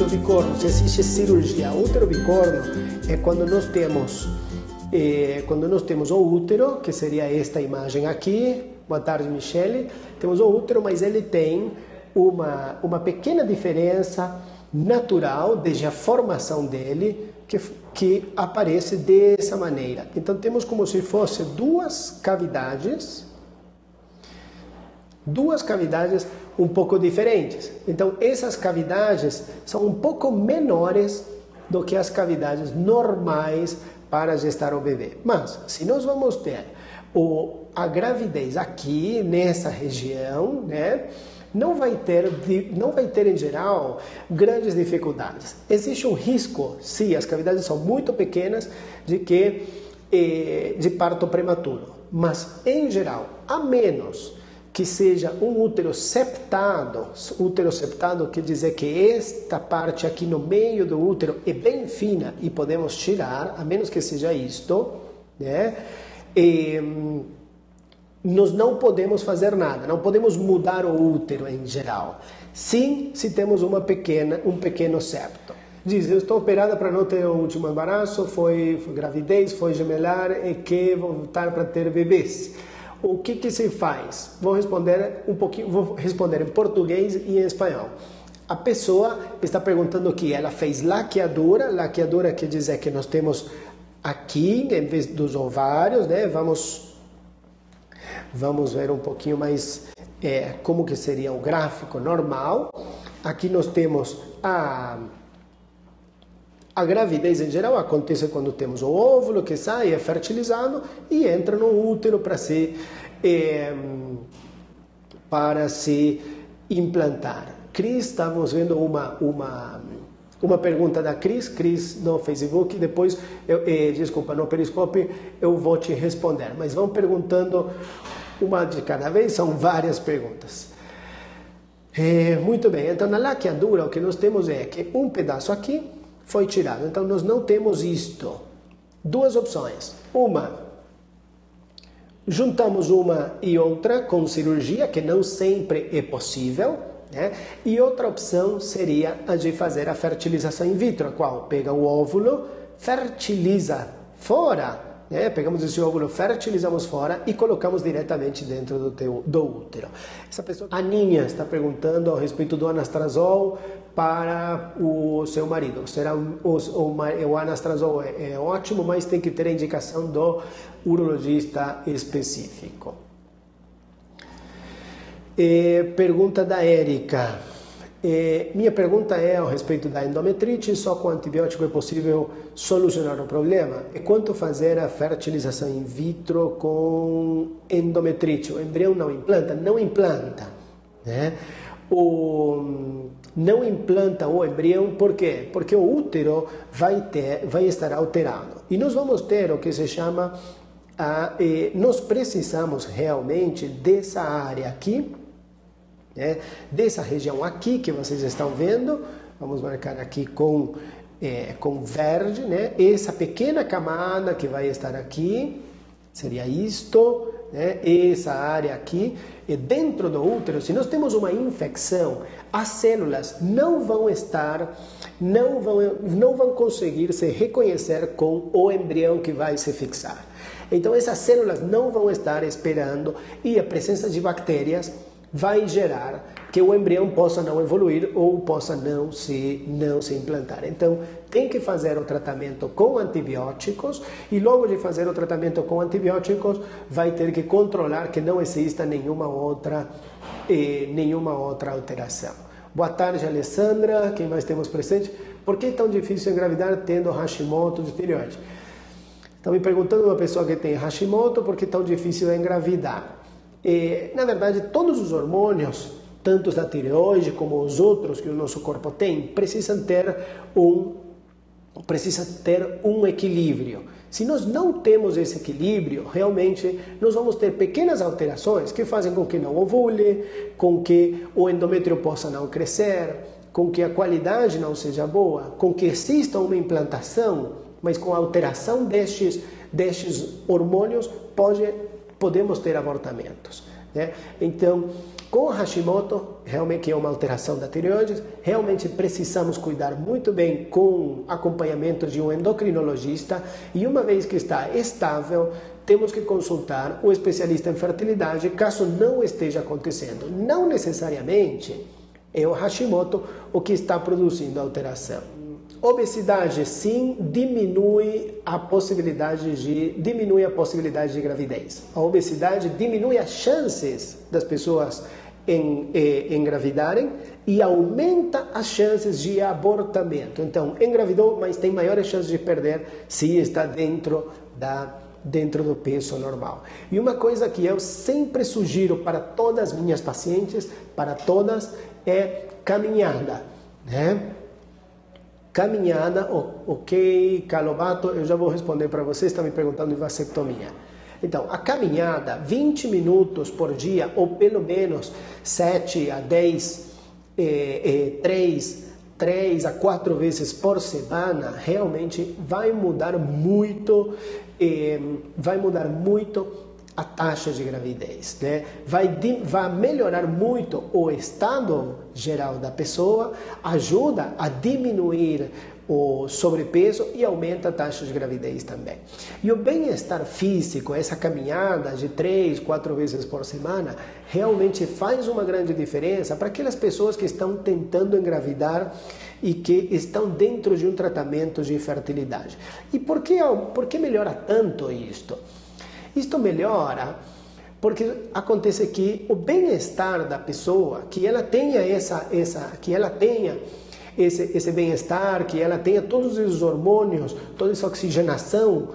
bicorno, se existe cirurgia. Útero bicorno é quando nós temos o útero, que seria esta imagem aqui. Boa tarde, Michele. Temos o útero, mas ele tem uma pequena diferença natural desde a formação dele, que aparece dessa maneira. Então temos como se fosse duas cavidades um pouco diferentes. Então essas cavidades são um pouco menores do que as cavidades normais para gestar o bebê. Mas se nós vamos ter a gravidez aqui nessa região, né? Não vai ter em geral grandes dificuldades. Existe um risco, se as cavidades são muito pequenas, de parto prematuro. Mas em geral, a menos que seja um útero septado quer dizer que esta parte aqui no meio do útero é bem fina e podemos tirar, a menos que seja isto, né? Nós não podemos fazer nada, não podemos mudar o útero em geral. Sim, se temos um pequeno septo. Diz, eu estou operada para não ter o último embaraço, foi gravidez, foi gemelar e que vou voltar para ter bebês. O que se faz? Vou responder em português e em espanhol. A pessoa está perguntando que ela fez laqueadura quer dizer que nós temos aqui, em vez dos ovários, né? Vamos ver um pouquinho mais como que seria o gráfico normal. Aqui nós temos a gravidez em geral acontece quando temos o óvulo que sai, é fertilizado e entra no útero para se implantar. Cris, estamos vendo uma pergunta da Cris no Facebook, depois, desculpa, no Periscope eu vou te responder, mas vão perguntando uma de cada vez, são várias perguntas. Muito bem, então na laqueadura o que nós temos é que um pedaço aqui foi tirado, então nós não temos isto. Duas opções, juntamos uma e outra com cirurgia, que não sempre é possível, né? E outra opção seria a de fazer a fertilização in vitro, a qual pega o óvulo, fertiliza fora, né? Pegamos esse óvulo, fertilizamos fora e colocamos diretamente dentro do útero. Essa pessoa, Aninha, está perguntando a respeito do anastrozol para o seu marido. O anastrozol é ótimo, mas tem que ter a indicação do urologista específico. Pergunta da Érica. Minha pergunta é a respeito da endometrite. Só com antibiótico é possível solucionar o problema? E quanto fazer a fertilização in vitro com endometrite? O embrião não implanta? Não implanta, né? Não implanta o embrião, por quê? Porque o útero vai estar alterado. E nós vamos ter o que se chama... nós precisamos realmente dessa área aqui, né? Dessa região aqui que vocês estão vendo, vamos marcar aqui com verde, né? Essa pequena camada que vai estar aqui, seria isto, né? Essa área aqui, e dentro do útero, se nós temos uma infecção, as células não vão conseguir se reconhecer com o embrião que vai se fixar. Então essas células não vão estar esperando e a presença de bactérias vai gerar que o embrião possa não evoluir ou possa não se implantar. Então, tem que fazer o tratamento com antibióticos e logo de fazer o tratamento com antibióticos, vai ter que controlar que não exista nenhuma outra alteração. Boa tarde, Alessandra. Quem mais temos presente? Por que é tão difícil engravidar tendo Hashimoto de tireoide? Estão me perguntando uma pessoa que tem Hashimoto por que é tão difícil engravidar. Na verdade, todos os hormônios, tanto da tireoide como os outros que o nosso corpo tem, precisam ter um equilíbrio. Se nós não temos esse equilíbrio, realmente nós vamos ter pequenas alterações que fazem com que não ovule, com que o endométrio possa não crescer, com que a qualidade não seja boa, com que exista uma implantação, mas com a alteração destes hormônios podemos ter abortamentos, né? Então, Com Hashimoto, realmente que é uma alteração da tireoide, realmente precisamos cuidar muito bem com acompanhamento de um endocrinologista e uma vez que está estável, temos que consultar o especialista em fertilidade caso não esteja acontecendo. Não necessariamente é o Hashimoto o que está produzindo a alteração. Obesidade, sim, diminui a possibilidade de gravidez. A obesidade diminui as chances das pessoas engravidarem e aumenta as chances de abortamento. Então, engravidou, mas tem maiores chances de perder se está dentro do peso normal. E uma coisa que eu sempre sugiro para todas as minhas pacientes, para todas, é caminhada, né? Caminhada, ok, Calobato, eu já vou responder para você, está me perguntando em vasectomia. Então, a caminhada, 20 minutos por dia, ou pelo menos 7 a 10, 3 a 4 vezes por semana, realmente vai mudar muito a taxa de gravidez, né? Vai melhorar muito o estado geral da pessoa, ajuda a diminuir o sobrepeso e aumenta a taxa de gravidez também. E o bem-estar físico, essa caminhada de 3, 4 vezes por semana, realmente faz uma grande diferença para aquelas pessoas que estão tentando engravidar e que estão dentro de um tratamento de infertilidade. E por que melhora tanto isto? Isto melhora porque acontece que o bem-estar da pessoa, que ela tenha esse bem-estar, que ela tenha todos os hormônios, toda essa oxigenação,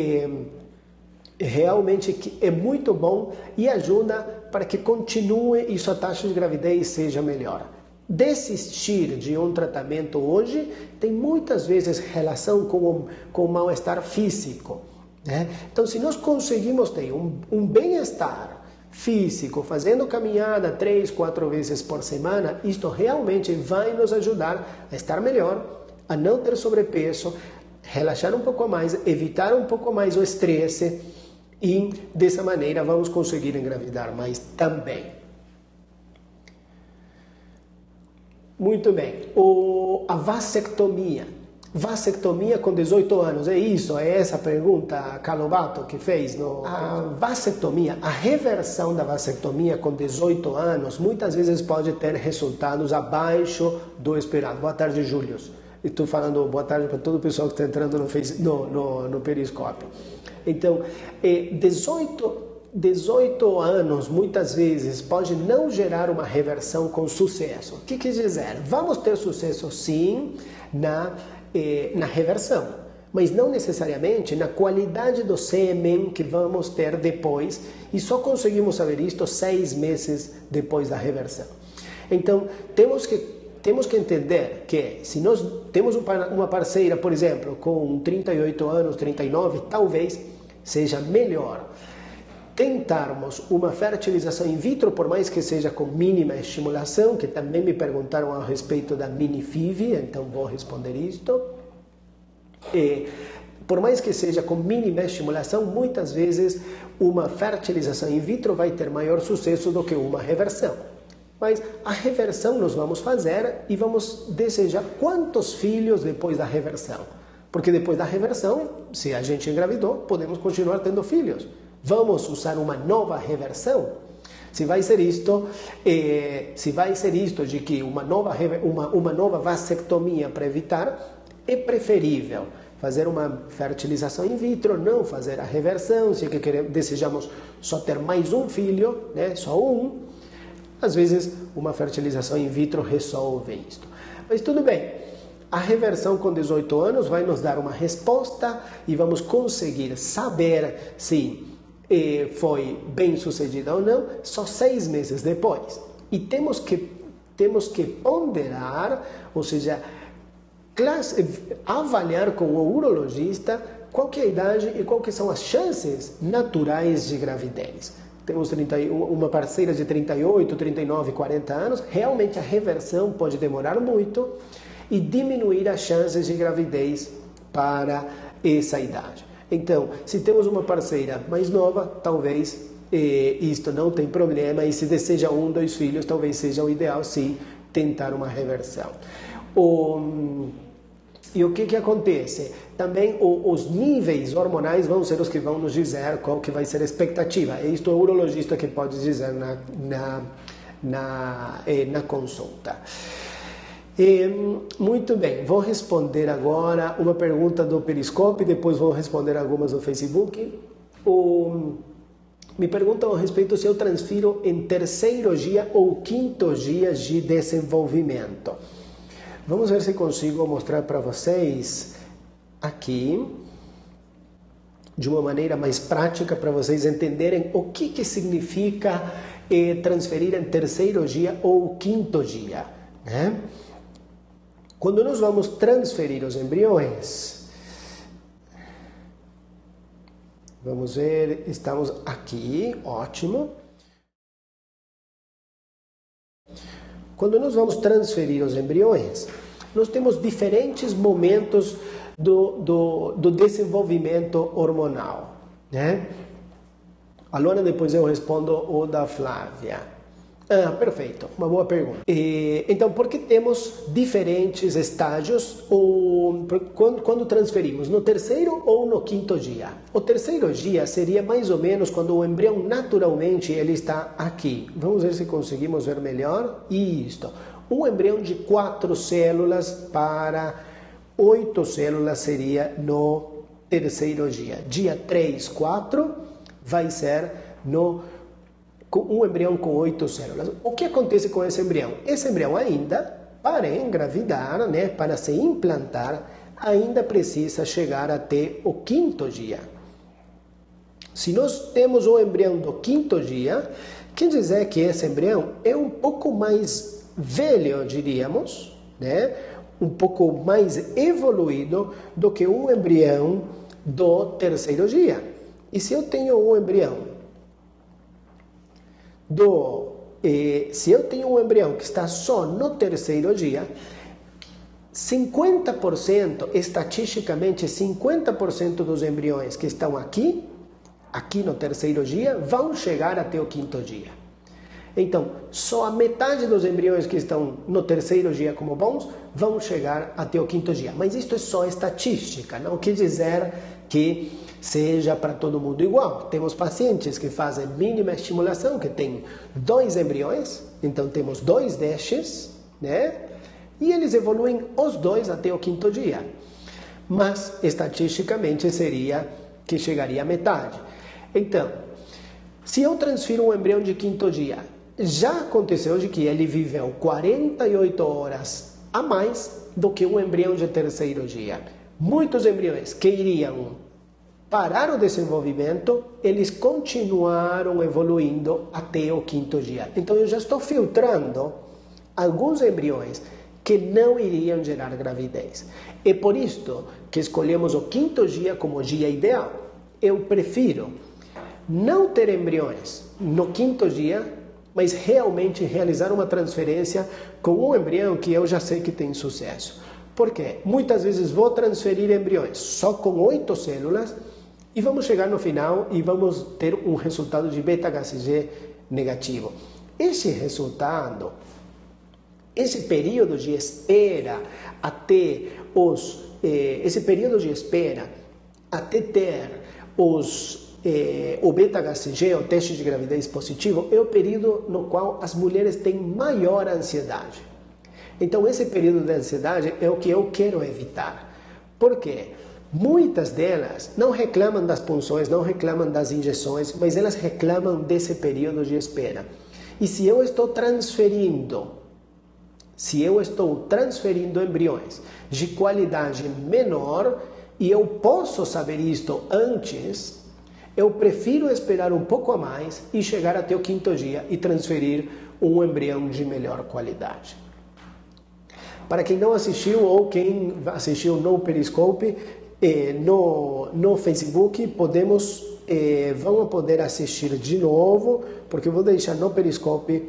realmente é muito bom e ajuda para que continue e sua taxa de gravidez seja melhor. Desistir de um tratamento hoje tem muitas vezes relação com o mal-estar físico, né? Então, se nós conseguimos ter um bem-estar físico, fazendo caminhada 3, 4 vezes por semana, isto realmente vai nos ajudar a estar melhor, a não ter sobrepeso, relaxar um pouco mais, evitar um pouco mais o estresse e dessa maneira vamos conseguir engravidar mais também. Muito bem, a vasectomia. Vasectomia com 18 anos, é isso? É essa a pergunta, Calobato, que fez? A vasectomia, a reversão da vasectomia com 18 anos, muitas vezes pode ter resultados abaixo do esperado. Boa tarde, Júlio. Estou falando boa tarde para todo o pessoal que está entrando no Periscópio. Então, 18 anos, muitas vezes, pode não gerar uma reversão com sucesso. O que quer dizer? Vamos ter sucesso, sim, na reversão, mas não necessariamente na qualidade do sêmen que vamos ter depois, e só conseguimos saber isto 6 meses depois da reversão. Então, temos que entender que se nós temos uma parceira, por exemplo, com 38 anos, 39, talvez seja melhor tentarmos uma fertilização in vitro, por mais que seja com mínima estimulação, que também me perguntaram a respeito da mini-FIV, então vou responder isto. Por mais que seja com mínima estimulação, muitas vezes uma fertilização in vitro vai ter maior sucesso do que uma reversão. Mas a reversão nós vamos fazer e vamos desejar quantos filhos depois da reversão. Porque depois da reversão, se a gente engravidou, podemos continuar tendo filhos. Vamos usar uma nova reversão? Se vai ser isto de que uma nova vasectomia para evitar, é preferível fazer uma fertilização in vitro, não fazer a reversão, se desejamos só ter mais um filho, né, só um. Às vezes, uma fertilização in vitro resolve isto. Mas tudo bem, a reversão com 18 anos vai nos dar uma resposta e vamos conseguir saber se foi bem sucedida ou não, só 6 meses depois. E temos que ponderar, ou seja, avaliar com o urologista qual que é a idade e qual que são as chances naturais de gravidez. Temos uma parceira de 38, 39, 40 anos, realmente a reversão pode demorar muito e diminuir as chances de gravidez para essa idade. Então, se temos uma parceira mais nova, talvez isto não tem problema, e se deseja 1, 2 filhos, talvez seja o ideal, sim, tentar uma reversão. E o que acontece? Também os níveis hormonais vão ser os que vão nos dizer qual que vai ser a expectativa. E isto é o urologista que pode dizer na consulta. Muito bem, vou responder agora uma pergunta do Periscope, depois vou responder algumas do Facebook. Me perguntam a respeito se eu transfiro em 3º dia ou 5º dia de desenvolvimento. Vamos ver se consigo mostrar para vocês aqui, de uma maneira mais prática, para vocês entenderem o que significa transferir em 3º dia ou 5º dia, né? Quando nós vamos transferir os embriões, vamos ver, estamos aqui, ótimo. Quando nós vamos transferir os embriões, nós temos diferentes momentos do desenvolvimento hormonal, né? Alona, depois eu respondo o da Flávia. Perfeito, uma boa pergunta. Então, por que temos diferentes estágios quando transferimos? No 3º ou no 5º dia? O 3º dia seria mais ou menos quando o embrião naturalmente ele está aqui. Vamos ver se conseguimos ver melhor. Isto. Um embrião de 4 células para 8 células seria no 3º dia. Dia 3, 4 vai ser um embrião com 8 células. O que acontece com esse embrião? Esse embrião ainda, para engravidar, né, para se implantar, ainda precisa chegar até o 5º dia. Se nós temos um embrião do 5º dia, quer dizer que esse embrião é um pouco mais velho, diríamos, né, um pouco mais evoluído do que um embrião do 3º dia. E se eu tenho um embrião se eu tenho um embrião que está só no 3º dia, 50%, estatisticamente, 50% dos embriões que estão aqui no 3º dia, vão chegar até o 5º dia. Então, só a metade dos embriões que estão no 3º dia como bons, vão chegar até o 5º dia. Mas isto é só estatística, não quer dizer que seja para todo mundo igual. Temos pacientes que fazem mínima estimulação, que tem 2 embriões, então temos 2 dashes, né? E eles evoluem os 2 até o 5º dia. Mas, estatisticamente, seria que chegaria à metade. Então, se eu transfiro um embrião de 5º dia, já aconteceu de que ele viveu 48 horas a mais do que um embrião de 3º dia. Muitos embriões que iriam parar o desenvolvimento, eles continuaram evoluindo até o 5º dia. Então eu já estou filtrando alguns embriões que não iriam gerar gravidez. É por isto que escolhemos o 5º dia como dia ideal. Eu prefiro não ter embriões no 5º dia, mas realmente realizar uma transferência com um embrião que eu já sei que tem sucesso. Por quê? Muitas vezes vou transferir embriões só com 8 células, e vamos chegar no final e vamos ter um resultado de beta-HCG negativo. Esse resultado, esse período de espera até ter o beta-HCG, o teste de gravidez positivo, é o período no qual as mulheres têm maior ansiedade. Então, esse período de ansiedade é o que eu quero evitar. Por quê? Muitas delas não reclamam das punções, não reclamam das injeções, mas elas reclamam desse período de espera. E se eu estou transferindo embriões de qualidade menor, e eu posso saber isto antes, eu prefiro esperar um pouco a mais e chegar até o 5º dia e transferir um embrião de melhor qualidade. Para quem não assistiu ou quem assistiu no Periscope, no Facebook, vão poder assistir de novo, porque eu vou deixar no Periscope,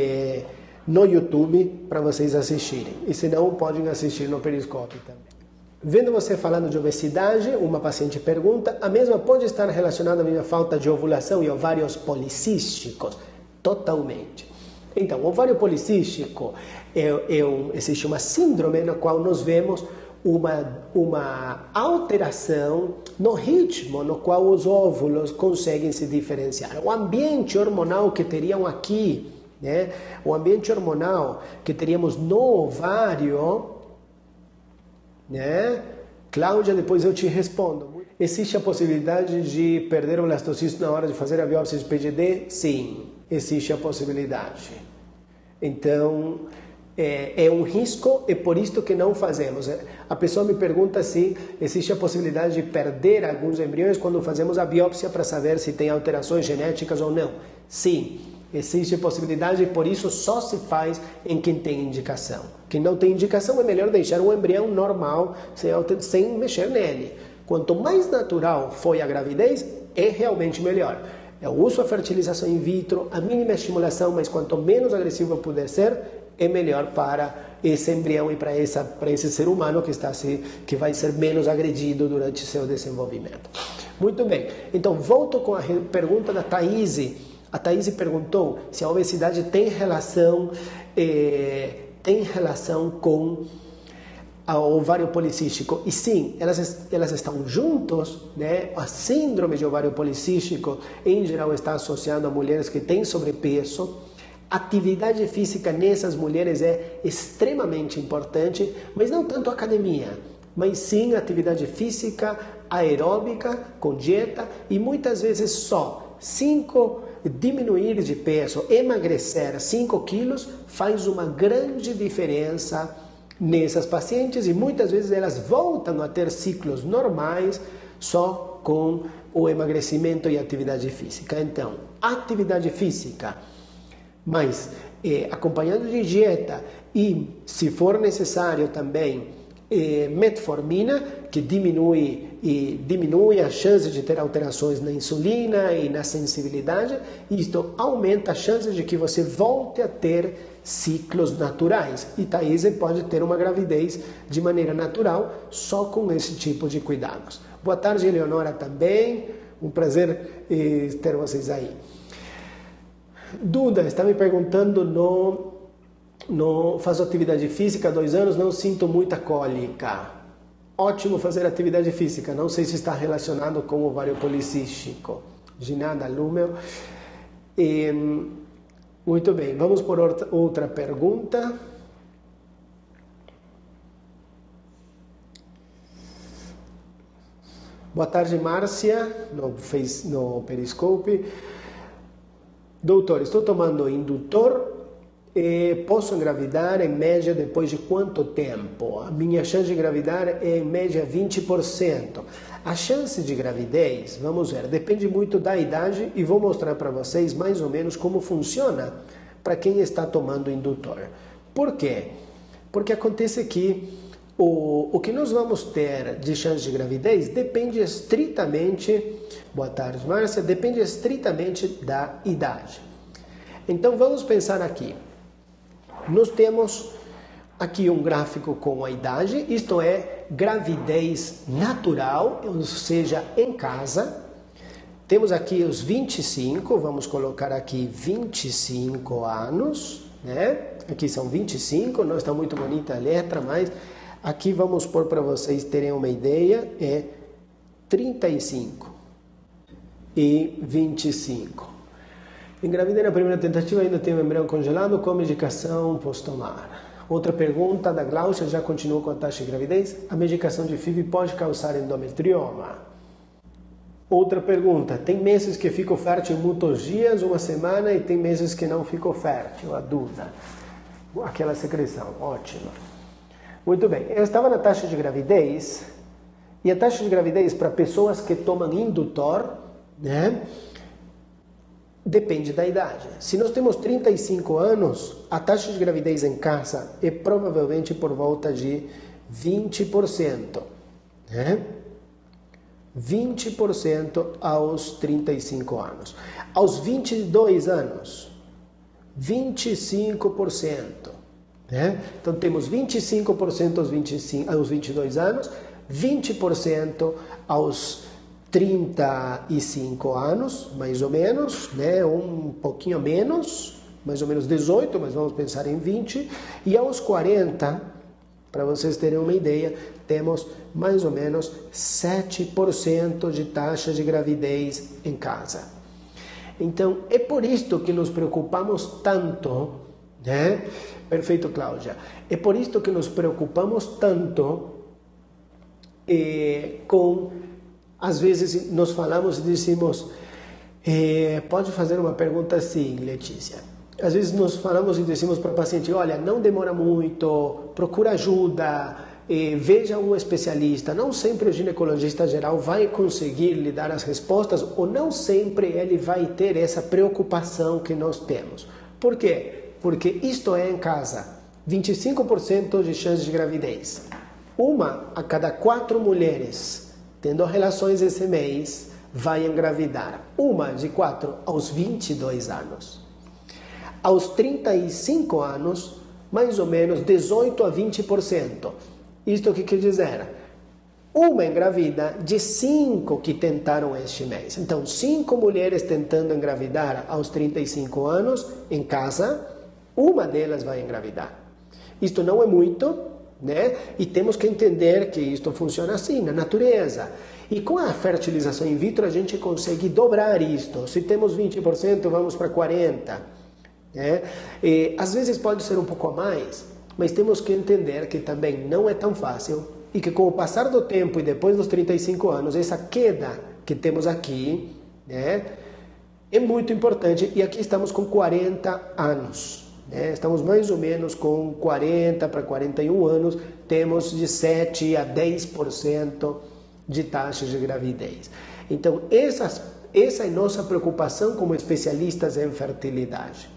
no YouTube, para vocês assistirem. E se não, podem assistir no Periscope também. Vendo você falando de obesidade, uma paciente pergunta, a mesma pode estar relacionada à minha falta de ovulação e ovários policísticos? Totalmente. Então, o ovário policístico existe uma síndrome na qual nós vemos uma alteração no ritmo no qual os óvulos conseguem se diferenciar. O ambiente hormonal que teriam aqui, né? O ambiente hormonal que teríamos no ovário, né? Cláudia, depois eu te respondo. Existe a possibilidade de perder o blastocisto na hora de fazer a biópsia de PGD? Sim, existe a possibilidade. Então, é um risco e por isso que não fazemos. A pessoa me pergunta se existe a possibilidade de perder alguns embriões quando fazemos a biópsia para saber se tem alterações genéticas ou não. Sim, existe a possibilidade e por isso só se faz em quem tem indicação. Quem não tem indicação é melhor deixar um embrião normal sem mexer nele. Quanto mais natural foi a gravidez, é realmente melhor. Eu uso a fertilização in vitro, a mínima estimulação, mas quanto menos agressivo puder ser, é melhor para esse embrião e para esse ser humano que vai ser menos agredido durante seu desenvolvimento. Muito bem, então volto com a pergunta da Thaís. A Thaís perguntou se a obesidade tem relação com o ovário policístico. E sim, elas estão juntos, né? A síndrome de ovário policístico, em geral, está associada a mulheres que têm sobrepeso. Atividade física nessas mulheres é extremamente importante, mas não tanto academia, mas sim atividade física aeróbica, com dieta e muitas vezes só diminuir de peso, emagrecer 5 quilos faz uma grande diferença nessas pacientes e muitas vezes elas voltam a ter ciclos normais só com o emagrecimento e atividade física. Então, atividade física, mas acompanhado de dieta e, se for necessário também, metformina, que diminui a chance de ter alterações na insulina e na sensibilidade. Isto aumenta a chance de que você volte a ter ciclos naturais. E Thaís pode ter uma gravidez de maneira natural só com esse tipo de cuidados. Boa tarde, Eleonora, também. Um prazer ter vocês aí. Duda está me perguntando, faço atividade física há 2 anos, não sinto muita cólica. Ótimo fazer atividade física, não sei se está relacionado com o ovário policístico. Ginada Lumel. Muito bem, vamos por outra pergunta. Boa tarde, Márcia, no Periscope. Doutor, estou tomando indutor e posso engravidar em média depois de quanto tempo? A minha chance de engravidar é em média 20%. A chance de gravidez, vamos ver, depende muito da idade e vou mostrar para vocês mais ou menos como funciona para quem está tomando indutor. Por quê? Porque acontece que o que nós vamos ter de chance de gravidez depende estritamente, boa tarde, Márcia, depende estritamente da idade. Então vamos pensar aqui. Nós temos aqui um gráfico com a idade, isto é gravidez natural, ou seja, em casa. Temos aqui os 25, vamos colocar aqui 25 anos, né? Aqui são 25, não está muito bonita a letra, mas aqui vamos pôr para vocês terem uma ideia, é 35 e 25. Engravidei na primeira tentativa, ainda tenho o embrião congelado, qual medicação posso tomar? Outra pergunta da Glaucia, já continuou com a taxa de gravidez? A medicação de FIV pode causar endometrioma? Outra pergunta, tem meses que fico fértil em muitos dias, uma semana, e tem meses que não fico fértil, a Duda. Aquela secreção, ótimo. Muito bem, eu estava na taxa de gravidez, e a taxa de gravidez para pessoas que tomam indutor, né? Depende da idade. Se nós temos 35 anos, a taxa de gravidez em casa é provavelmente por volta de 20%. Né? 20% aos 35 anos. Aos 22 anos, 25%. Né? Então temos 25% aos 22 anos, 20% aos 35 anos, mais ou menos, né? Um pouquinho menos, mais ou menos 18, mas vamos pensar em 20, e aos 40, para vocês terem uma ideia, temos mais ou menos 7% de taxa de gravidez em casa. Então, é por isto que nos preocupamos tanto, né? Perfeito, Cláudia. É por isto que nos preocupamos tanto com, às vezes nós falamos e dizemos, pode fazer uma pergunta assim, Letícia. Às vezes nós falamos e dizemos para o paciente, olha, não demora muito, procura ajuda, veja um especialista. Não sempre o ginecologista geral vai conseguir lhe dar as respostas, ou não sempre ele vai ter essa preocupação que nós temos. Por quê? Porque isto é em casa, 25% de chance de gravidez. Uma a cada 4 mulheres tendo relações esse mês vai engravidar. Uma de 4 aos 22 anos. Aos 35 anos, mais ou menos 18 a 20%. Isto que quer dizer? Uma engravida de 5 que tentaram este mês. Então, 5 mulheres tentando engravidar aos 35 anos em casa, uma delas vai engravidar. Isto não é muito, né? E temos que entender que isto funciona assim, na natureza. E com a fertilização in vitro a gente consegue dobrar isto. Se temos 20%, vamos para 40%. Né? E, às vezes pode ser um pouco a mais, mas temos que entender que também não é tão fácil e que com o passar do tempo e depois dos 35 anos, essa queda que temos aqui, né, é muito importante. E aqui estamos com 40 anos. Estamos mais ou menos com 40 para 41 anos, temos de 7 a 10% de taxa de gravidez. Então, essa é nossa preocupação como especialistas em fertilidade.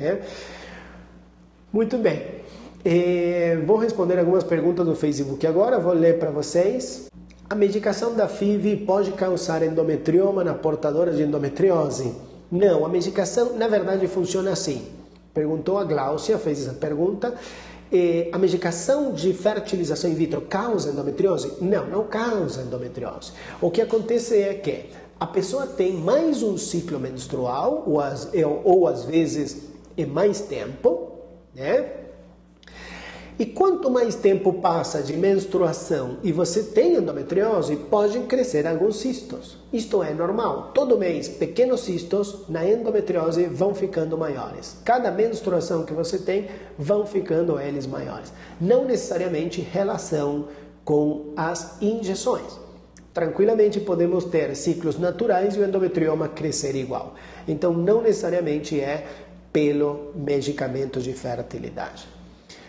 Muito bem, vou responder algumas perguntas do Facebook agora, vou ler para vocês. A medicação da FIV pode causar endometrioma na portadora de endometriose? Não, a medicação na verdade funciona assim. Perguntou a Gláucia, fez essa pergunta. A medicação de fertilização in vitro causa endometriose? Não, não causa endometriose. O que acontece é que a pessoa tem mais um ciclo menstrual, ou às vezes é mais tempo, né? E quanto mais tempo passa de menstruação e você tem endometriose, podem crescer alguns cistos. Isto é normal. Todo mês, pequenos cistos na endometriose vão ficando maiores. Cada menstruação que você tem, vão ficando eles maiores. Não necessariamente relação com as injeções. Tranquilamente podemos ter ciclos naturais e o endometrioma crescer igual. Então, não necessariamente é pelo medicamento de fertilidade.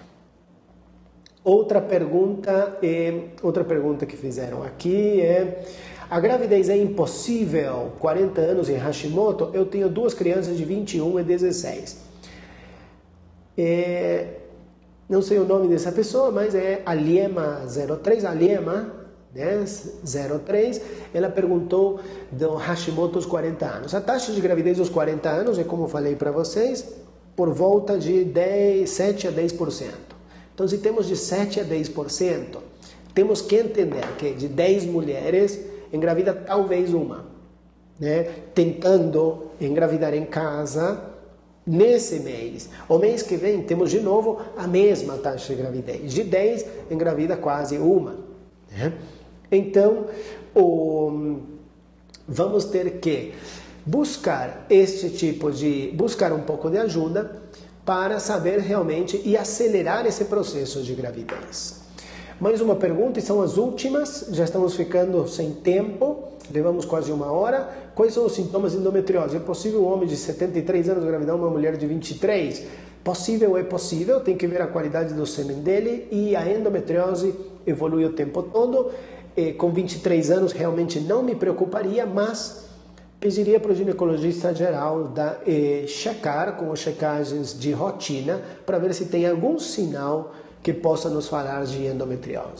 Outra pergunta que fizeram aqui é: a gravidez é impossível? 40 anos em Hashimoto, eu tenho 2 crianças de 21 e 16. Não sei o nome dessa pessoa, mas é Aliema03, Aliema, né, 03. Ela perguntou do Hashimoto aos 40 anos. A taxa de gravidez aos 40 anos é, como eu falei para vocês, por volta de 7 a 10%. Então, se temos de 7 a 10%, temos que entender que de 10 mulheres, engravida talvez uma, né? Tentando engravidar em casa nesse mês. O mês que vem, temos de novo a mesma taxa de gravidez. De 10, engravida quase uma. Né? Então, vamos ter que buscar buscar um pouco de ajuda para saber realmente e acelerar esse processo de gravidez. Mais uma pergunta, e são as últimas, já estamos ficando sem tempo, levamos quase 1 hora. Quais são os sintomas de endometriose? É possível um homem de 73 anos engravidar uma mulher de 23? Possível é possível, tem que ver a qualidade do sêmen dele, e a endometriose evolui o tempo todo. Com 23 anos realmente não me preocuparia, mas pediria para o ginecologista geral checar com as checagens de rotina para ver se tem algum sinal que possa nos falar de endometriose.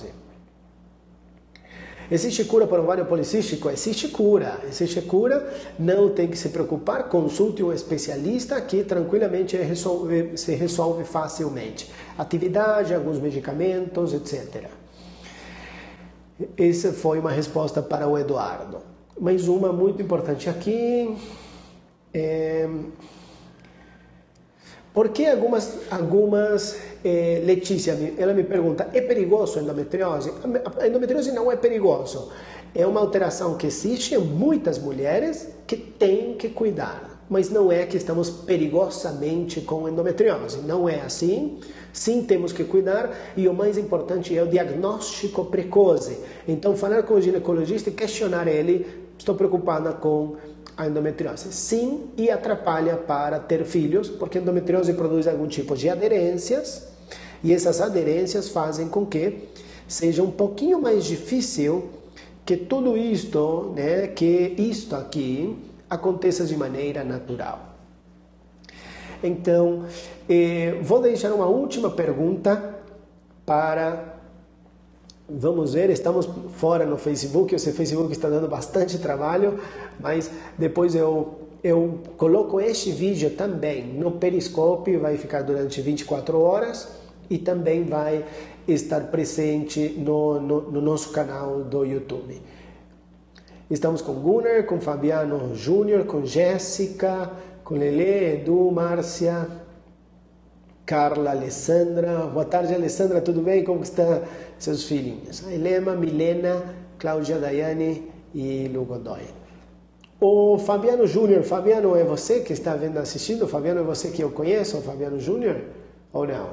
Existe cura para o ovário policístico? Existe cura, não tem que se preocupar, consulte um especialista que tranquilamente se resolve facilmente. Atividade, alguns medicamentos, etc. Essa foi uma resposta para o Eduardo. Mais uma muito importante aqui. Por que Letícia, ela me pergunta, é perigoso a endometriose? A endometriose não é perigoso. É uma alteração que existe em muitas mulheres que têm que cuidar. Mas não é que estamos perigosamente com endometriose. Não é assim. Sim, temos que cuidar. E o mais importante é o diagnóstico precoce. Então, falar com o ginecologista e questionar ele, estou preocupada com a endometriose. Sim, e atrapalha para ter filhos, porque a endometriose produz algum tipo de aderências, e essas aderências fazem com que seja um pouquinho mais difícil que tudo isto, né, que isto aqui aconteça de maneira natural. Então, vou deixar uma última pergunta para... Vamos ver, estamos fora no Facebook, esse Facebook está dando bastante trabalho, mas depois eu coloco este vídeo também no Periscope, vai ficar durante 24 horas e também vai estar presente no nosso canal do YouTube. Estamos com Gunnar, com Fabiano Júnior, com Jéssica, com Lelê, Edu, Márcia, Carla, Alessandra. Boa tarde, Alessandra, tudo bem? Como estão seus filhinhos? A Helena, Milena, Cláudia, Daiane e Lu Godoy. O Fabiano Júnior, Fabiano, é você que está vendo, assistindo? Fabiano, é você que eu conheço, o Fabiano Júnior? Ou não?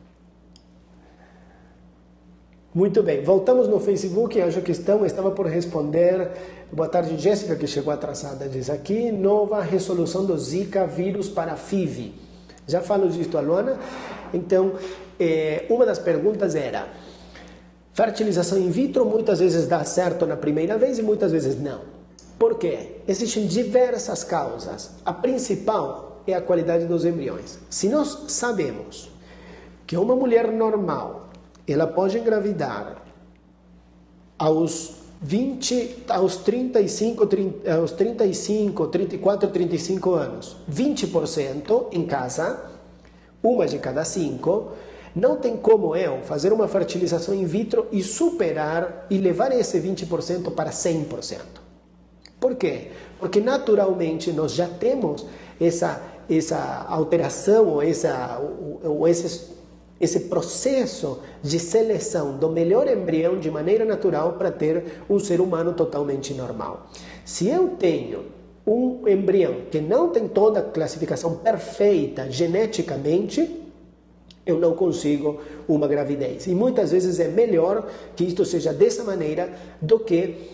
Muito bem, voltamos no Facebook, acho que estava por responder. Boa tarde, Jéssica, que chegou atrasada, diz aqui. Nova resolução do Zika vírus para FIV. Já falo disso, Luana. Então, uma das perguntas era: fertilização in vitro muitas vezes dá certo na primeira vez e muitas vezes não. Por quê? Existem diversas causas. A principal é a qualidade dos embriões. Se nós sabemos que uma mulher normal ela pode engravidar aos 34, 35 anos, 20% em casa, uma de cada 5, não tem como eu fazer uma fertilização in vitro e superar e levar esse 20% para 100%. Por quê? Porque naturalmente nós já temos essa alteração ou esse processo de seleção do melhor embrião de maneira natural para ter um ser humano totalmente normal. Se eu tenho um embrião que não tem toda a classificação perfeita geneticamente, eu não consigo uma gravidez. E muitas vezes é melhor que isto seja dessa maneira do que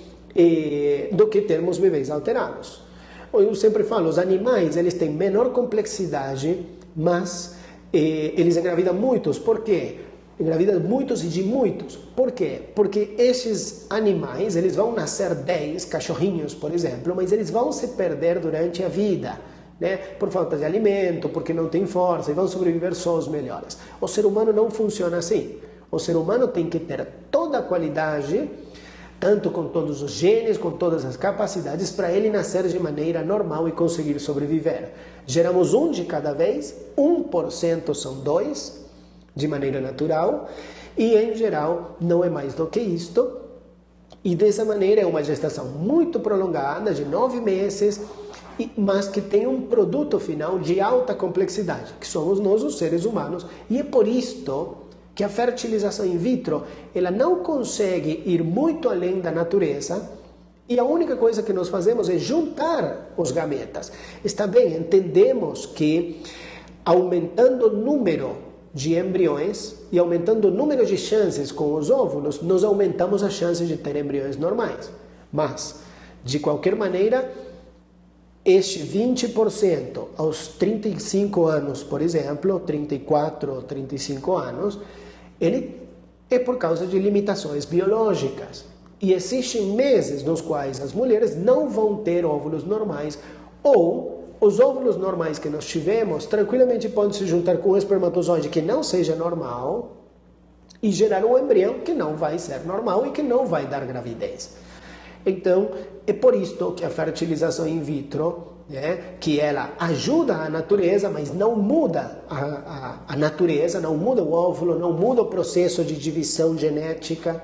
termos bebês alterados. Eu sempre falo, os animais eles têm menor complexidade, mas eles engravidam muitos. Por quê? Engravidam muitos e de muitos. Por quê? Porque esses animais, eles vão nascer 10 cachorrinhos, por exemplo, mas eles vão se perder durante a vida, né? Por falta de alimento, porque não tem força, e vão sobreviver só os melhores. O ser humano não funciona assim. O ser humano tem que ter toda a qualidade, tanto com todos os genes, com todas as capacidades, para ele nascer de maneira normal e conseguir sobreviver. Geramos um de cada vez, 1% são 2, de maneira natural, e em geral não é mais do que isto. E dessa maneira é uma gestação muito prolongada, de 9 meses, mas que tem um produto final de alta complexidade, que somos nós, os seres humanos, e é por isto que a fertilização in vitro ela não consegue ir muito além da natureza, e a única coisa que nós fazemos é juntar os gametas. Está bem, entendemos que aumentando o número de embriões e aumentando o número de chances com os óvulos, nós aumentamos as chances de ter embriões normais. Mas, de qualquer maneira, este 20% aos 35 anos, por exemplo, 34 ou 35 anos, ele é por causa de limitações biológicas. E existem meses nos quais as mulheres não vão ter óvulos normais, ou os óvulos normais que nós tivemos tranquilamente podem se juntar com um espermatozoide que não seja normal e gerar um embrião que não vai ser normal e que não vai dar gravidez. Então, é por isto que a fertilização in vitro, que ela ajuda a natureza, mas não muda a natureza, não muda o óvulo, não muda o processo de divisão genética.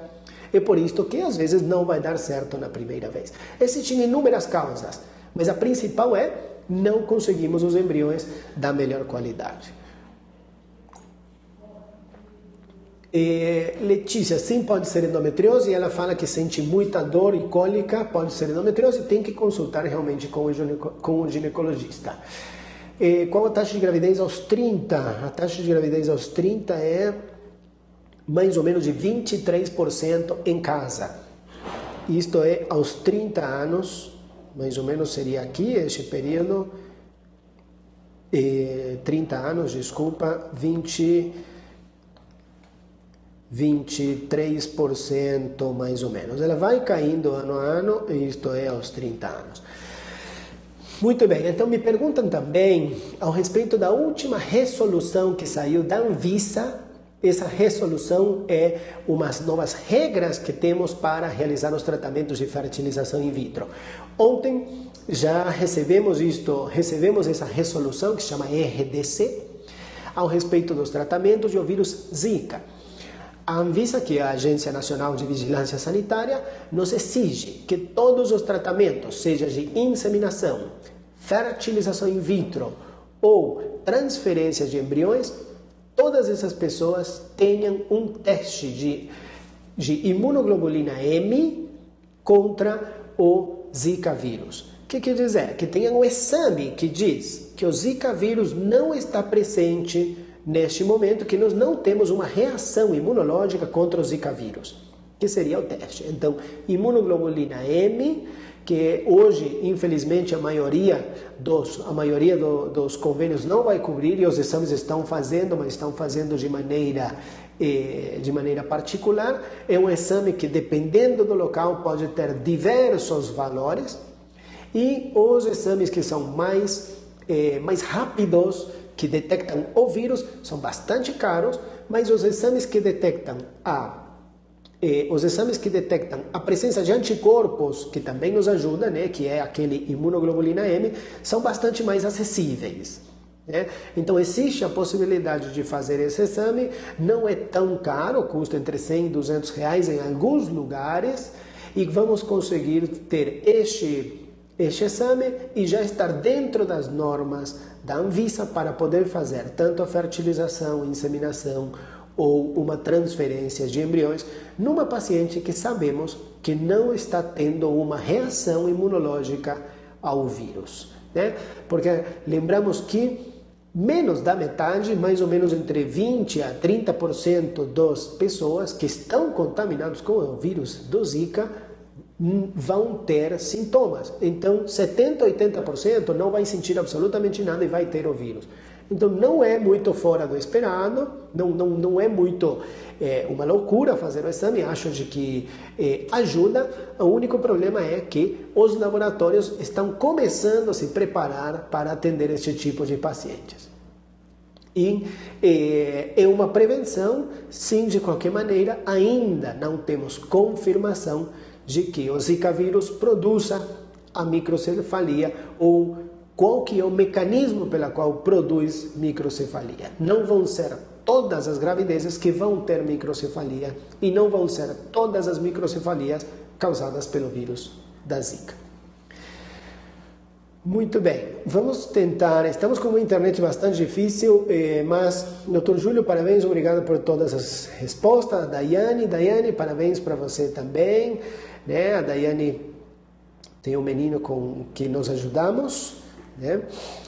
É por isso que às vezes não vai dar certo na primeira vez. Existem inúmeras causas, mas a principal é não conseguimos os embriões da melhor qualidade. Letícia, sim, pode ser endometriose, e ela fala que sente muita dor e cólica, pode ser endometriose, tem que consultar realmente com o ginecologista. Qual a taxa de gravidez aos 30? A taxa de gravidez aos 30 é mais ou menos de 23% em casa. Isto é aos 30 anos, mais ou menos seria aqui, este período, 30 anos, desculpa, 23% mais ou menos. Ela vai caindo ano a ano, isto é aos 30 anos. Muito bem, então me perguntam também ao respeito da última resolução que saiu da Anvisa. Essa resolução é umas novas regras que temos para realizar os tratamentos de fertilização in vitro. Ontem já recebemos essa resolução que se chama RDC, ao respeito dos tratamentos do vírus Zika. A Anvisa, que é a Agência Nacional de Vigilância Sanitária, nos exige que todos os tratamentos, seja de inseminação, fertilização in vitro ou transferência de embriões, todas essas pessoas tenham um teste de imunoglobulina M contra o Zika vírus. O que quer dizer? Que tenham um exame que diz que o Zika vírus não está presente neste momento, que nós não temos uma reação imunológica contra o Zika vírus, que seria o teste. Então, imunoglobulina M, que hoje, infelizmente, a maioria dos convênios não vai cobrir, e os exames estão fazendo, mas estão fazendo de maneira particular. É um exame que, dependendo do local, pode ter diversos valores, e os exames que são mais rápidos, que detectam o vírus, são bastante caros, mas os exames que detectam a presença de anticorpos, que também nos ajuda, né, que é aquele imunoglobulina M, são bastante mais acessíveis. Né? Então existe a possibilidade de fazer esse exame, não é tão caro, custa entre 100 e 200 reais em alguns lugares, e vamos conseguir ter este exame e já estar dentro das normas da Anvisa para poder fazer tanto a fertilização, inseminação ou uma transferência de embriões numa paciente que sabemos que não está tendo uma reação imunológica ao vírus. Né? Porque lembramos que menos da metade, mais ou menos entre 20% a 30% das pessoas que estão contaminadas com o vírus do Zika vão ter sintomas. Então, 70% a 80% não vai sentir absolutamente nada e vai ter o vírus. Então, não é muito fora do esperado, não é muito uma loucura fazer o exame, acho de que ajuda. O único problema é que os laboratórios estão começando a se preparar para atender este tipo de pacientes. E é uma prevenção, sim, de qualquer maneira, ainda não temos confirmação de que o Zika vírus produza a microcefalia ou qual que é o mecanismo pelo qual produz microcefalia. Não vão ser todas as gravidezes que vão ter microcefalia e não vão ser todas as microcefalias causadas pelo vírus da Zika. Muito bem, vamos tentar, estamos com uma internet bastante difícil, mas, Dr. Júlio, parabéns, obrigado por todas as respostas. Daiane, parabéns para você também. Né? A Daiane tem um menino com que nós ajudamos. Né?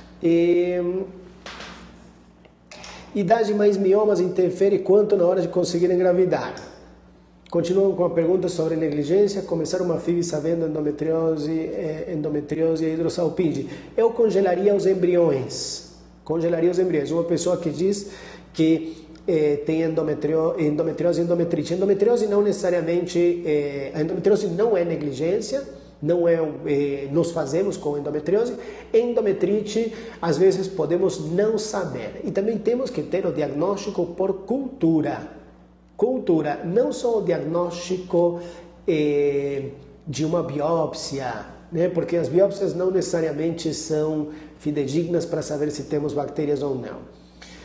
Idade mais miomas interfere quanto na hora de conseguir engravidar? Continuam com a pergunta sobre negligência, começar uma FIV sabendo endometriose e hidrossalpinge. Eu congelaria os embriões. Uma pessoa que diz que tem endometriose e endometrite. Endometriose não necessariamente, a endometriose não é negligência, não é, nós fazemos com endometriose. Endometrite, às vezes podemos não saber. E também temos que ter o diagnóstico por cultura. Não só o diagnóstico de uma biópsia, né? Porque as biópsias não necessariamente são fidedignas para saber se temos bactérias ou não.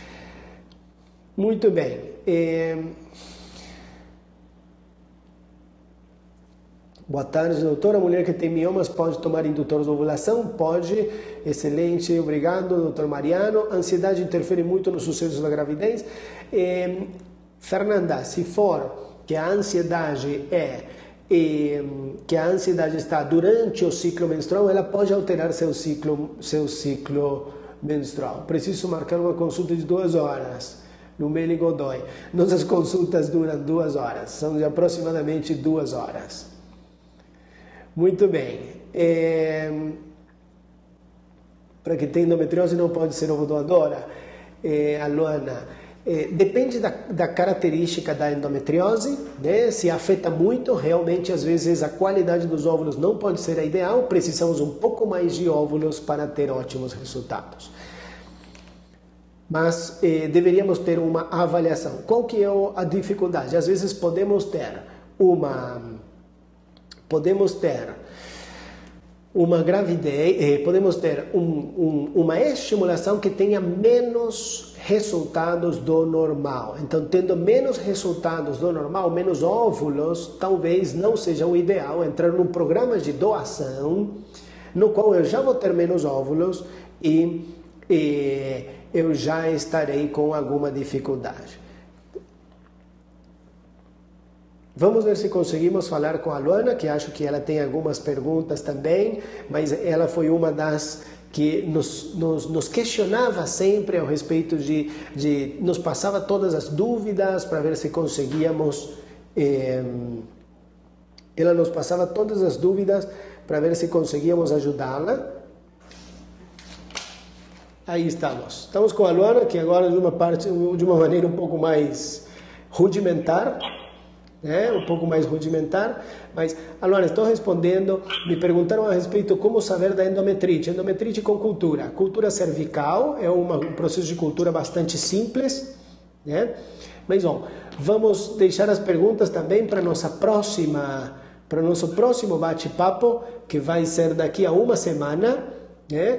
Muito bem. Boa tarde, doutora. A mulher que tem miomas pode tomar indutores de ovulação? Pode. Excelente, obrigado, doutor Mariano. Ansiedade interfere muito nos sucessos da gravidez? Fernanda, se for que a ansiedade está durante o ciclo menstrual, ela pode alterar seu ciclo menstrual. Preciso marcar uma consulta de 2 horas no Meli Godoy. Nossas consultas duram 2 horas, são de aproximadamente 2 horas. Muito bem. Para quem tem endometriose não pode ser ovodoadora, a Luana. Depende da característica da endometriose, né? Se afeta muito, realmente às vezes a qualidade dos óvulos não pode ser a ideal, precisamos um pouco mais de óvulos para ter ótimos resultados. Mas deveríamos ter uma avaliação. Qual que é a dificuldade? Às vezes podemos ter uma gravidez, podemos ter uma estimulação que tenha menos resultados do normal. Então, tendo menos resultados do normal, menos óvulos, talvez não seja o ideal entrar num programa de doação, no qual eu já vou ter menos óvulos e eu já estarei com alguma dificuldade. Vamos ver se conseguimos falar com a Luana, que acho que ela tem algumas perguntas também, mas ela foi uma das que nos questionava sempre a respeito de nos passava todas as dúvidas para ver se conseguíamos. Ela nos passava todas as dúvidas para ver se conseguíamos ajudá-la. Aí estamos. Estamos com a Luana, que agora de uma maneira um pouco mais rudimentar. Um pouco mais rudimentar, mas, Luana, estou respondendo, me perguntaram a respeito como saber da endometrite. Endometrite com cultura. Cultura cervical é um processo de cultura bastante simples, né? Mas, bom, vamos deixar as perguntas também para nosso próximo bate-papo, que vai ser daqui a uma semana, né?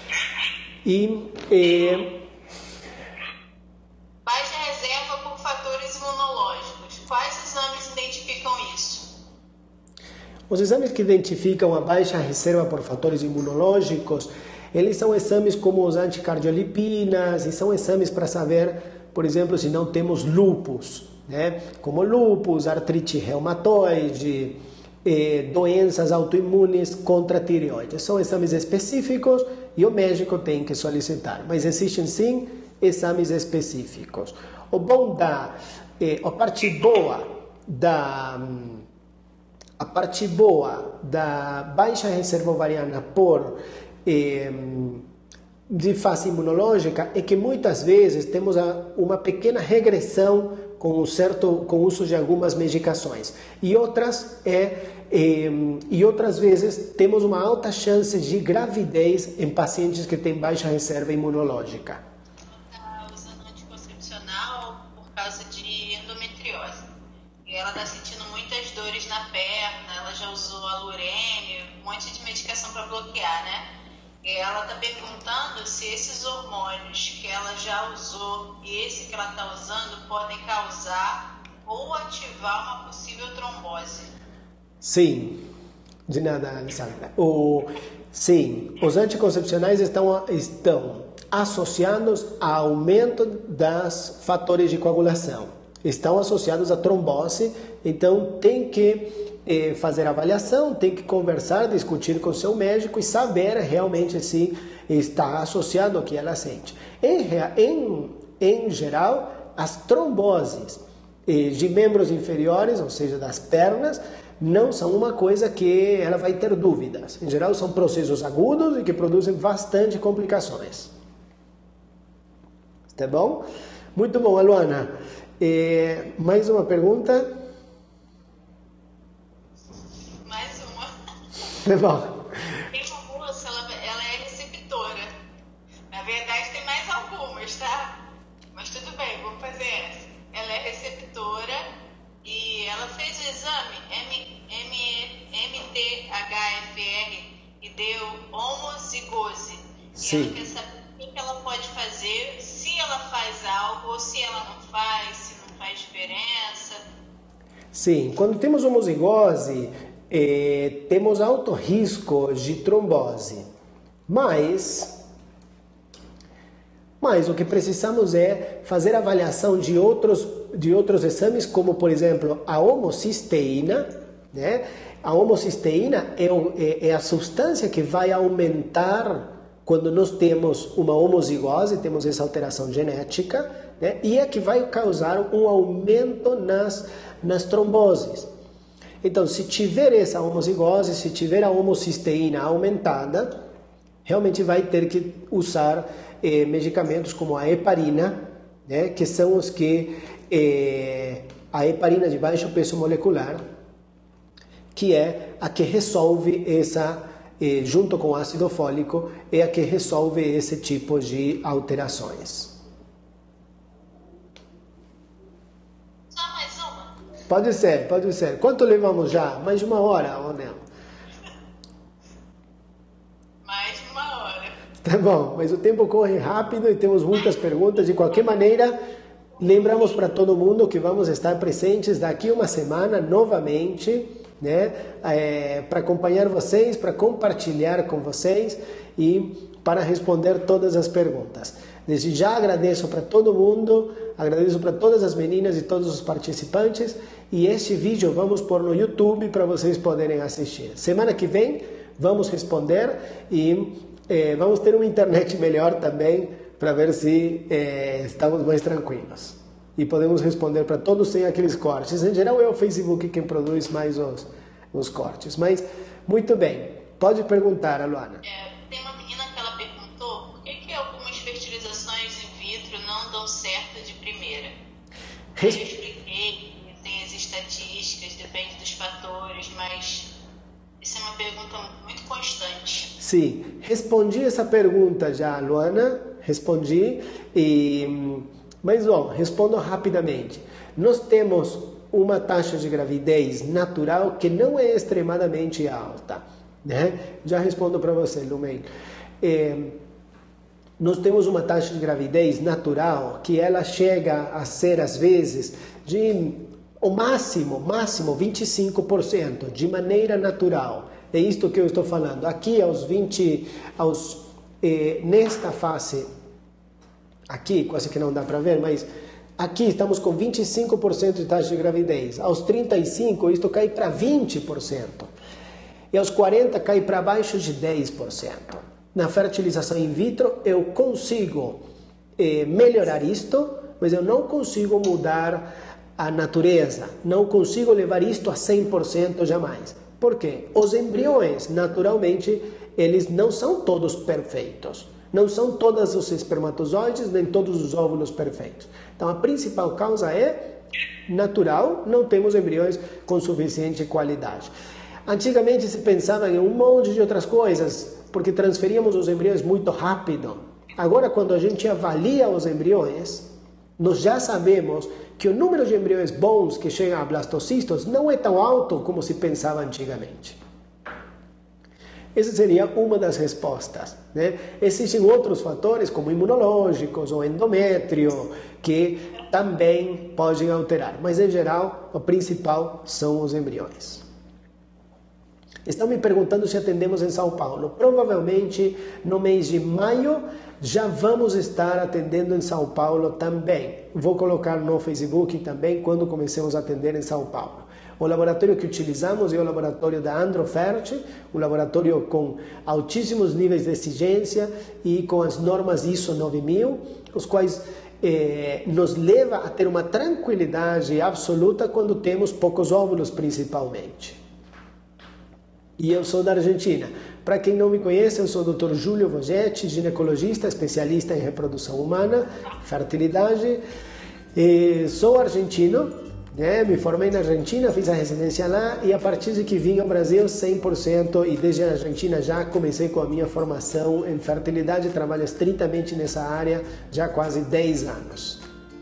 Baixa reserva por fatores imunológicos. Quais exames identificam isso? Os exames que identificam a baixa reserva por fatores imunológicos, eles são exames como os anticardiolipinas, e são exames para saber, por exemplo, se não temos lúpus, né? Como lúpus, artrite reumatoide, doenças autoimunes contra a tireoide. São exames específicos e o médico tem que solicitar, mas existem sim exames específicos. A parte boa da baixa reserva ovariana de fase imunológica é que muitas vezes temos uma pequena regressão com o uso de algumas medicações e outras vezes temos uma alta chance de gravidez em pacientes que têm baixa reserva imunológica. Ela está sentindo muitas dores na perna, ela já usou alurene, um monte de medicação para bloquear, né? E ela está perguntando se esses hormônios que ela já usou e esse que ela está usando podem causar ou ativar uma possível trombose. Sim, de nada, Alessandra. Sim, os anticoncepcionais estão associados a aumento dos fatores de coagulação. Estão associados à trombose, então tem que fazer avaliação, tem que conversar, discutir com seu médico e saber realmente se está associado ao que ela sente. Em geral, as tromboses de membros inferiores, ou seja, das pernas, não são uma coisa que ela vai ter dúvidas. Em geral, são processos agudos e que produzem bastante complicações. Tá bom? Muito bom, Luana. Mais uma pergunta? Mais uma. Tá bom. Tem uma moça, ela é receptora. Na verdade, tem mais algumas, tá? Mas tudo bem, vou fazer essa. Ela é receptora e ela fez o exame MTHFR e deu homozigose. Sim. E ela quer saber o que ela pode fazer, se ela faz algo ou se ela não faz, se não faz diferença. Sim, quando temos homozigose, temos alto risco de trombose, mas o que precisamos é fazer avaliação de outros exames, como por exemplo a homocisteína, né? A homocisteína é a substância que vai aumentar quando nós temos uma homozigose, temos essa alteração genética, né? E é que vai causar um aumento nas tromboses. Então, se tiver essa homozigose, se tiver a homocisteína aumentada, realmente vai ter que usar medicamentos como a heparina, né? Que são os que a heparina de baixo peso molecular, que é a que resolve essa, junto com o ácido fólico, é a que resolve esse tipo de alterações. Só mais uma? Pode ser. Quanto levamos já? Mais de 1 hora ou não? Mais de 1 hora. Tá bom, mas o tempo corre rápido e temos muitas perguntas. De qualquer maneira, lembramos para todo mundo que vamos estar presentes daqui uma semana novamente, né, para acompanhar vocês, para compartilhar com vocês e para responder todas as perguntas. Desde já agradeço para todo mundo, agradeço para todas as meninas e todos os participantes, e este vídeo vamos pôr no YouTube para vocês poderem assistir. Semana que vem vamos responder e vamos ter uma internet melhor também para ver se estamos mais tranquilos. E podemos responder para todos sem aqueles cortes. Em geral é o Facebook quem produz mais os cortes. Mas, muito bem. Pode perguntar, Luana. Tem uma menina que ela perguntou por que algumas fertilizações in vitro não dão certo de primeira. Eu expliquei, tem as estatísticas, depende dos fatores, mas isso é uma pergunta muito constante. Sim, respondi essa pergunta já, Luana. Respondi mas, bom, respondo rapidamente. Nós temos uma taxa de gravidez natural que não é extremadamente alta, né? Já respondo para você, Lumen. Nós temos uma taxa de gravidez natural que ela chega a ser, às vezes, o máximo 25%, de maneira natural. É isto que eu estou falando. Aqui, nesta fase, aqui quase que não dá para ver, mas aqui estamos com 25% de taxa de gravidez. Aos 35, isto cai para 20%. E aos 40, cai para baixo de 10%. Na fertilização in vitro, eu consigo melhorar isto, mas eu não consigo mudar a natureza. Não consigo levar isto a 100% jamais. Por quê? Os embriões, naturalmente, eles não são todos perfeitos. Não são todos os espermatozoides, nem todos os óvulos perfeitos. Então, a principal causa é natural, não temos embriões com suficiente qualidade. Antigamente se pensava em um monte de outras coisas, porque transferíamos os embriões muito rápido. Agora, quando a gente avalia os embriões, nós já sabemos que o número de embriões bons que chegam a blastocistos não é tão alto como se pensava antigamente. Essa seria uma das respostas, né? Existem outros fatores, como imunológicos ou endométrio, que também podem alterar. Mas, em geral, o principal são os embriões. Estão me perguntando se atendemos em São Paulo. Provavelmente, no mês de maio, já vamos estar atendendo em São Paulo também. Vou colocar no Facebook também, quando comecemos a atender em São Paulo. O laboratório que utilizamos é o laboratório da Androfert, um laboratório com altíssimos níveis de exigência e com as normas ISO 9000, os quais nos leva a ter uma tranquilidade absoluta quando temos poucos óvulos, principalmente. E eu sou da Argentina. Para quem não me conhece, eu sou o Dr. Júlio Vogetti, ginecologista, especialista em reprodução humana, fertilidade. Sou argentino. Me formei na Argentina, fiz a residência lá e a partir de que vim ao Brasil 100% e desde a Argentina já comecei com a minha formação em fertilidade, trabalho estritamente nessa área já há quase 10 anos.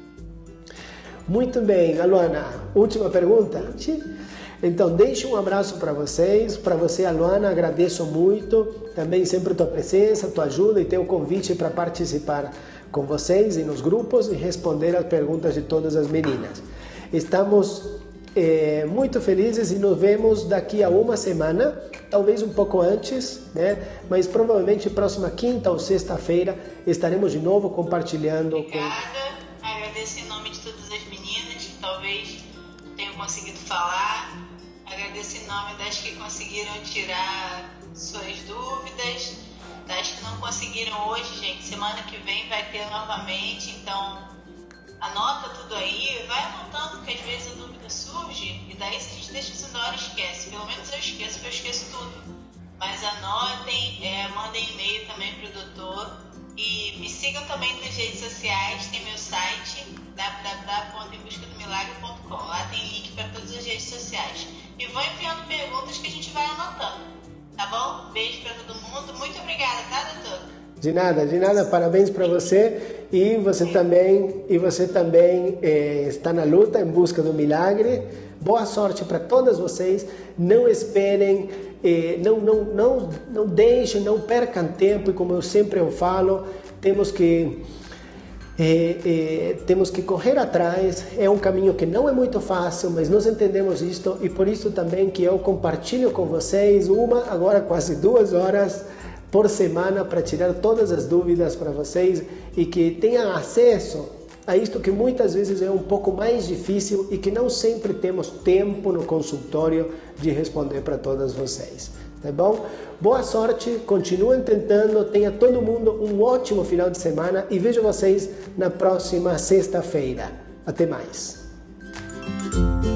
Muito bem, Luana, última pergunta? Então, deixo um abraço para vocês, para você, Luana, agradeço muito, também sempre tua presença, tua ajuda e teu convite para participar com vocês e nos grupos e responder as perguntas de todas as meninas. Estamos muito felizes e nos vemos daqui a uma semana, talvez um pouco antes, né? Mas provavelmente próxima quinta ou sexta-feira estaremos de novo compartilhando. Obrigada, agradeço em nome de todas as meninas que talvez não tenham conseguido falar, agradeço em nome das que conseguiram tirar suas dúvidas, das que não conseguiram hoje, gente, semana que vem vai ter novamente, então anota tudo aí, vai anotando, que às vezes a dúvida surge, e daí se a gente deixa isso na hora, esquece. Pelo menos eu esqueço, porque eu esqueço tudo. Mas anotem, mandem e-mail também pro doutor. E me sigam também nas redes sociais, tem meu site, www.embuscadomilagre.com. Lá tem link para todas as redes sociais. E vão enviando perguntas que a gente vai anotando. Tá bom? Beijo para todo mundo. Muito obrigada, tá, doutor? De nada, parabéns para você e você também está na luta em busca do milagre. Boa sorte para todas vocês. Não esperem, não deixem, não percam tempo. E como eu sempre falo, temos que correr atrás. É um caminho que não é muito fácil, mas nós entendemos isto e por isso também que eu compartilho com vocês agora quase 2 horas por semana para tirar todas as dúvidas para vocês e que tenham acesso a isto que muitas vezes é um pouco mais difícil e que não sempre temos tempo no consultório de responder para todas vocês, tá bom? Boa sorte, continuem tentando, tenha todo mundo um ótimo final de semana e vejo vocês na próxima sexta-feira. Até mais!